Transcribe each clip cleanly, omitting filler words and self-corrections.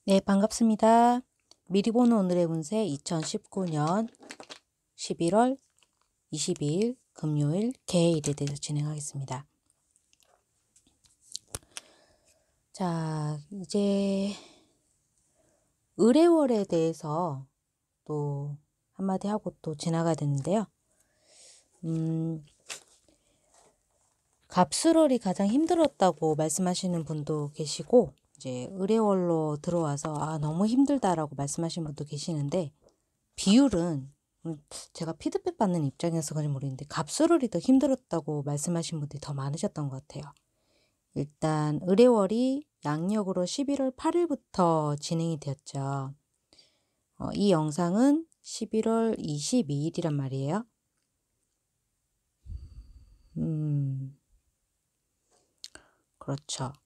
네, 반갑습니다. 미리 보는 오늘의 운세 2019년 11월 22일 금요일 개일에 대해서 진행하겠습니다. 자, 이제 의뢰월에 대해서 또 한마디 하고 또 지나가야 되는데요. 갑술월이 가장 힘들었다고 말씀하시는 분도 계시고, 이제 의뢰월로 들어와서 너무 힘들다라고 말씀하시는 분도 계시는데, 비율은 제가 피드백 받는 입장이어서 그런지 모르겠는데 갑술월이 더 힘들었다고 말씀하신 분들이 더 많으셨던 것 같아요. 일단 의뢰월이 양력으로 11월 8일부터 진행이 되었죠. 이 영상은 11월 22일이란 말이에요. 그렇죠.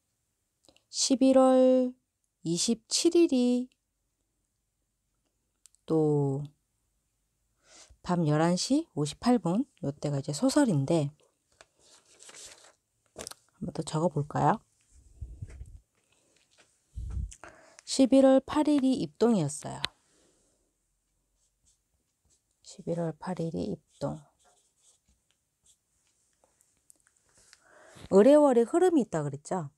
11월 27일이 또 밤 11시 58분 이때가 이제 소설인데 한번 더 적어볼까요? 11월 8일이 입동이었어요. 11월 8일이 입동. 의뢰월에 흐름이 있다 그랬죠?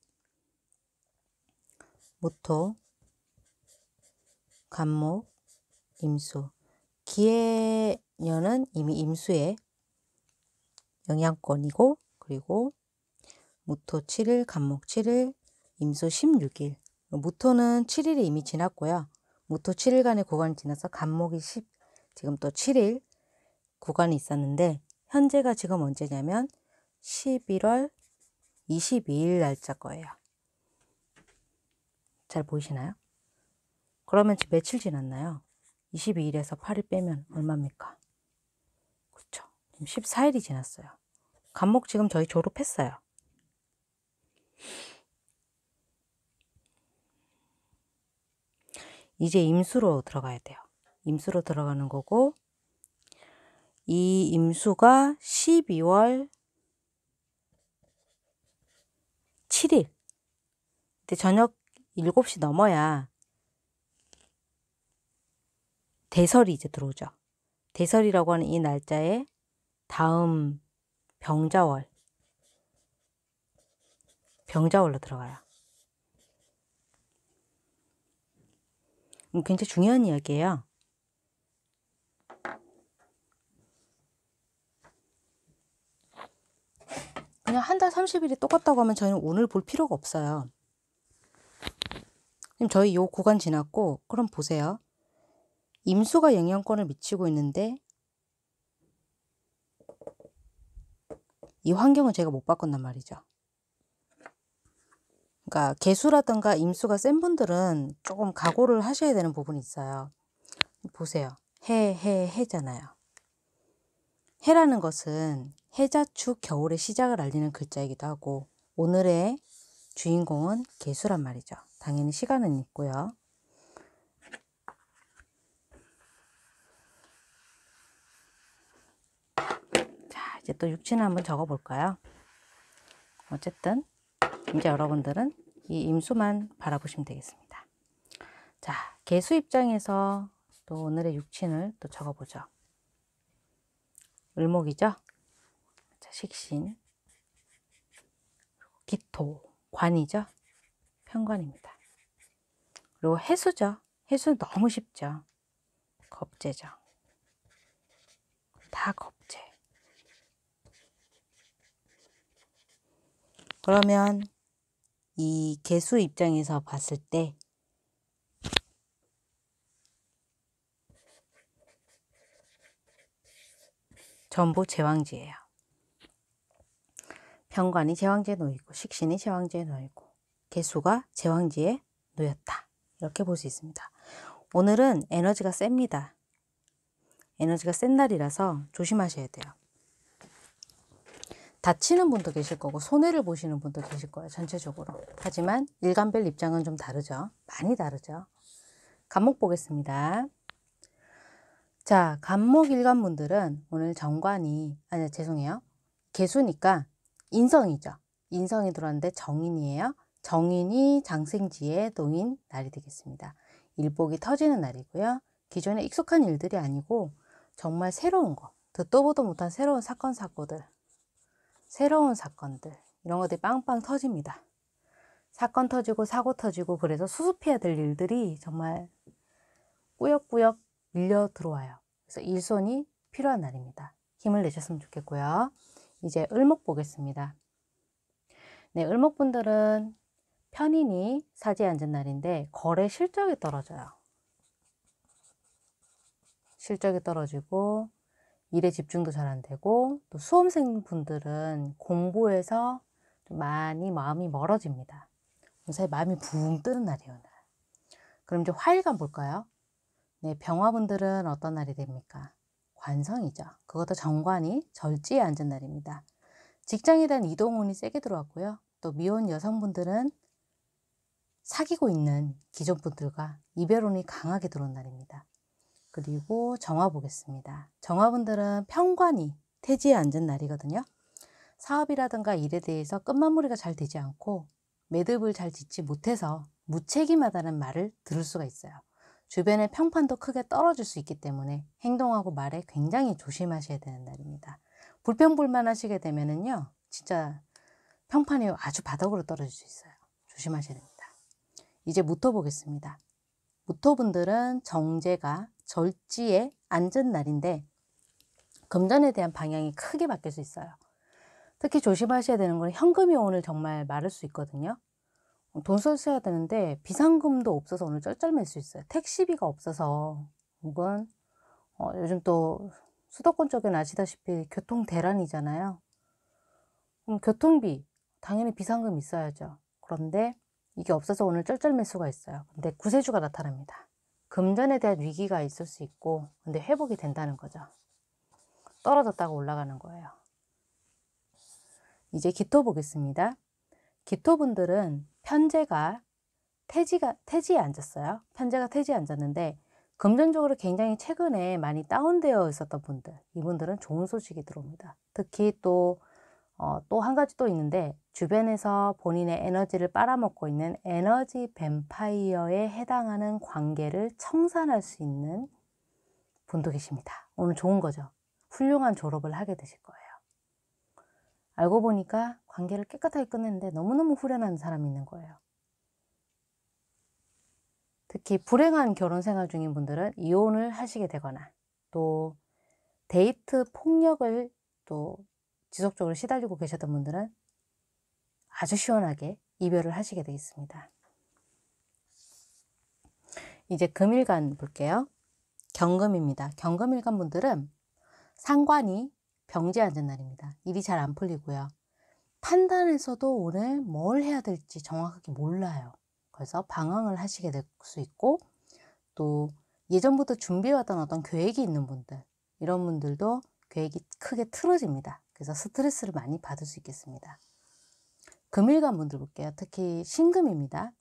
모토, 간목, 임수. 기해년은 이미 임수의 영향권이고, 그리고 무토 7일, 간목 7일, 임수 16일. 무토는 7일이 이미 지났고요. 무토 7일간의 구간이 지나서 간목이 지금 또 7일 구간이 있었는데, 현재가 지금 언제냐면 11월 22일 날짜 거예요. 잘 보이시나요? 그러면 지금 며칠 지났나요? 22일에서 8일 빼면 얼마입니까? 그렇죠. 지금 14일이 지났어요. 간목 지금 저희 졸업했어요. 이제 임수로 들어가야 돼요. 임수로 들어가는 거고, 이 임수가 12월 7일. 근데 저녁 7시 넘어야 대설이 이제 들어오죠. 대설이라고 하는 이 날짜에 다음 병자월로 들어가요. 굉장히 중요한 이야기예요. 그냥 한 달 30일이 똑같다고 하면 저희는 운을 볼 필요가 없어요. 지금 저희 요 구간 지났고, 그럼 보세요. 임수가 영향권을 미치고 있는데 이 환경은 제가 못 바꾼단 말이죠. 그러니까 개수라든가 임수가 센 분들은 조금 각오를 하셔야 되는 부분이 있어요. 보세요. 해잖아요. 해라는 것은 해자축 겨울의 시작을 알리는 글자이기도 하고, 오늘의 주인공은 개수란 말이죠. 당연히 시간은 있고요. 자, 이제 또 육치는 한번 적어볼까요? 어쨌든 이제 여러분들은 이 임수만 바라보시면 되겠습니다. 자, 개수 입장에서 또 오늘의 육친을 또 적어보죠. 을목이죠? 자, 식신, 기토, 관이죠? 편관입니다. 그리고 해수죠? 해수는 너무 쉽죠? 겁재죠? 다 겁재. 그러면 이 개수 입장에서 봤을 때 전부 제왕지예요. 편관이 제왕지에 놓이고 식신이 제왕지에 놓이고 개수가 제왕지에 놓였다. 이렇게 볼 수 있습니다. 오늘은 에너지가 셉니다. 에너지가 센 날이라서 조심하셔야 돼요. 다치는 분도 계실 거고 손해를 보시는 분도 계실 거예요. 전체적으로. 하지만 일간별 입장은 좀 다르죠. 많이 다르죠. 간목 보겠습니다. 자, 간목 일간분들은 오늘 정관이, 죄송해요. 개수니까 인성이죠. 인성이 들어왔는데 정인이에요. 정인이 장생지에 놓인 날이 되겠습니다. 일복이 터지는 날이고요. 기존에 익숙한 일들이 아니고 정말 새로운 거, 듣도 보도 못한 새로운 사건들, 이런 것들이 빵빵 터집니다. 사건 터지고 사고 터지고 그래서 수습해야 될 일들이 정말 꾸역꾸역 밀려 들어와요. 그래서 일손이 필요한 날입니다. 힘을 내셨으면 좋겠고요. 이제 을목 보겠습니다. 네, 을목분들은 편인이 사지에 앉은 날인데 거래 실적이 떨어져요. 실적이 떨어지고 일에 집중도 잘 안 되고 또 수험생 분들은 공부에서 좀 많이 마음이 멀어집니다. 요새 마음이 붕 뜨는 날이에요. 오늘. 그럼 이제 화일간 볼까요? 네, 병화분들은 어떤 날이 됩니까? 관성이죠. 그것도 정관이 절지에 앉은 날입니다. 직장에 대한 이동운이 세게 들어왔고요. 또 미혼 여성분들은 사귀고 있는 기존 분들과 이별운이 강하게 들어온 날입니다. 그리고 정화 보겠습니다. 정화분들은 편관이 태지에 앉은 날이거든요. 사업이라든가 일에 대해서 끝마무리가 잘 되지 않고 매듭을 잘 짓지 못해서 무책임하다는 말을 들을 수가 있어요. 주변의 평판도 크게 떨어질 수 있기 때문에 행동하고 말에 굉장히 조심하셔야 되는 날입니다. 불평불만하시게 되면은요, 진짜 평판이 아주 바닥으로 떨어질 수 있어요. 조심하셔야 됩니다. 이제 무토 보겠습니다. 무토분들은 정제가 절지에 앉은 날인데 금전에 대한 방향이 크게 바뀔 수 있어요. 특히 조심하셔야 되는 건 현금이 오늘 정말 마를 수 있거든요. 돈 써야 되는데 비상금도 없어서 오늘 쩔쩔맬 수 있어요. 택시비가 없어서 혹은 요즘 또 수도권 쪽에는 아시다시피 교통 대란이잖아요. 그럼 교통비 당연히 비상금 있어야죠. 그런데 이게 없어서 오늘 쩔쩔맬 수가 있어요. 근데 구세주가 나타납니다. 금전에 대한 위기가 있을 수 있고 근데 회복이 된다는 거죠. 떨어졌다가 올라가는 거예요. 이제 기토 보겠습니다. 기토분들은 편제가 태지에 앉았어요. 편제가 태지에 앉았는데 금전적으로 굉장히 최근에 많이 다운되어 있었던 분들, 이분들은 좋은 소식이 들어옵니다. 특히 또 한 가지 또 있는데 주변에서 본인의 에너지를 빨아먹고 있는 에너지 뱀파이어에 해당하는 관계를 청산할 수 있는 분도 계십니다. 오늘 좋은 거죠. 훌륭한 졸업을 하게 되실 거예요. 알고 보니까 관계를 깨끗하게 끝냈는데 너무너무 후련한 사람이 있는 거예요. 특히 불행한 결혼 생활 중인 분들은 이혼을 하시게 되거나 또 데이트 폭력을 또 지속적으로 시달리고 계셨던 분들은 아주 시원하게 이별을 하시게 되겠습니다. 이제 금일간 볼게요. 경금입니다. 경금일간 분들은 상관이 병지에 앉은 날입니다. 일이 잘 안 풀리고요. 판단에서도 오늘 뭘 해야 될지 정확하게 몰라요. 그래서 방황을 하시게 될 수 있고 또 예전부터 준비해왔던 어떤 계획이 있는 분들, 이런 분들도 계획이 크게 틀어집니다. 그래서 스트레스를 많이 받을 수 있겠습니다. 금일간 분들 볼게요. 특히 신금입니다.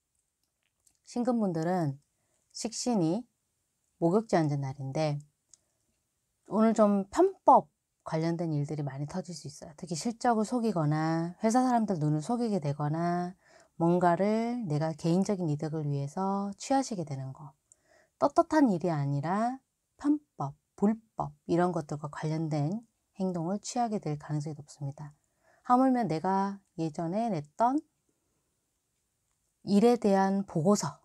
신금분들은 식신이 목욕지 앉은 날인데 오늘 좀 편법 관련된 일들이 많이 터질 수 있어요. 특히 실적을 속이거나 회사 사람들 눈을 속이게 되거나 뭔가를 내가 개인적인 이득을 위해서 취하시게 되는 거. 떳떳한 일이 아니라 편법, 불법 이런 것들과 관련된 행동을 취하게 될 가능성이 높습니다. 하물며 내가 예전에 냈던 일에 대한 보고서,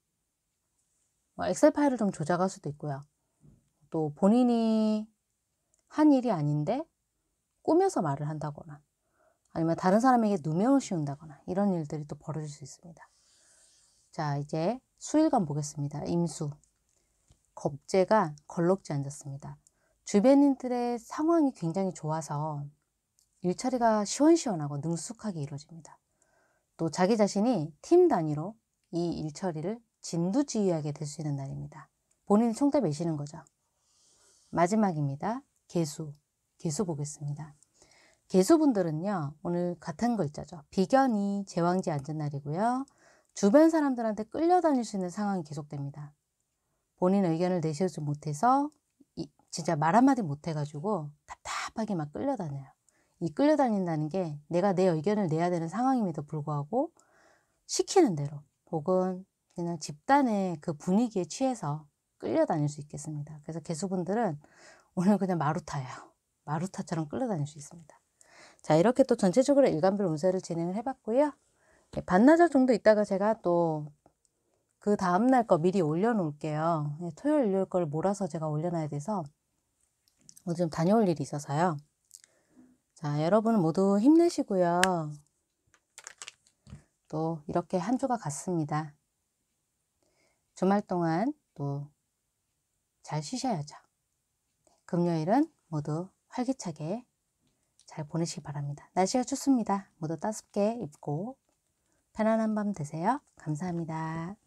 엑셀 파일을 좀 조작할 수도 있고요. 또 본인이 한 일이 아닌데 꾸며서 말을 한다거나 아니면 다른 사람에게 누명을 씌운다거나 이런 일들이 또 벌어질 수 있습니다. 자, 이제 수일간 보겠습니다. 임수. 겁재가 걸럭지 앉았습니다. 주변인들의 상황이 굉장히 좋아서 일처리가 시원시원하고 능숙하게 이루어집니다. 또 자기 자신이 팀 단위로 이 일처리를 진두지휘하게 될 수 있는 날입니다. 본인이 총대 매시는 거죠. 마지막입니다. 개수. 개수 보겠습니다. 개수분들은요, 오늘 같은 글자죠. 비견이 제왕지에 앉은 날이고요. 주변 사람들한테 끌려다닐 수 있는 상황이 계속됩니다. 본인 의견을 내세우지 못해서 진짜 말 한마디 못해가지고 답답하게 막 끌려다녀요. 이 끌려다닌다는 게 내가 내 의견을 내야 되는 상황임에도 불구하고 시키는 대로 혹은 그냥 집단의 그 분위기에 취해서 끌려다닐 수 있겠습니다. 그래서 개수분들은 오늘 그냥 마루타예요. 마루타처럼 끌려다닐 수 있습니다. 자, 이렇게 또 전체적으로 일간별 운세를 진행을 해봤고요. 반나절 정도 있다가 제가 또 그 다음날 거 미리 올려놓을게요. 토요일, 일요일 걸 몰아서 제가 올려놔야 돼서 오늘 좀 다녀올 일이 있어서요. 자, 여러분 모두 힘내시고요. 또 이렇게 한 주가 갔습니다. 주말 동안 또 잘 쉬셔야죠. 금요일은 모두 활기차게 잘 보내시기 바랍니다. 날씨가 춥습니다. 모두 따숩게 입고 편안한 밤 되세요. 감사합니다.